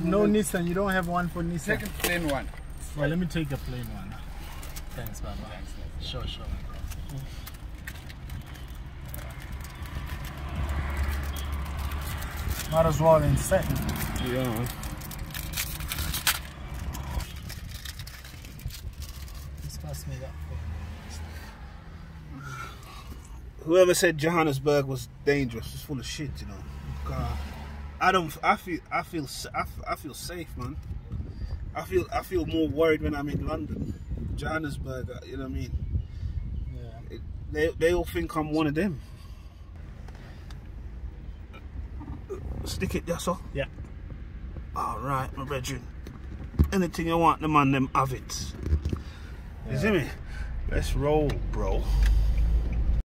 No Nissan, you don't have one for Nissan? Second plain one. Well, let me take a plain one. Thanks, Baba. Thanks. Sure, sure. Might as well inside. Yeah. Just pass me that. Whoever said Johannesburg was dangerous is full of shit, you know. God, I feel safe, man. I feel more worried when I'm in London. Johannesburg, you know what I mean? Yeah. They all think I'm one of them. Stick it, that's all? Yeah. Alright, my brethren. Anything you want, the man, them have it. You see me? Let's roll, bro.